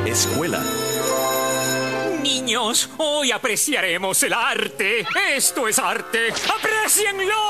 Escuela. Niños, hoy apreciaremos el arte. Esto es arte. ¡Aprécienlo!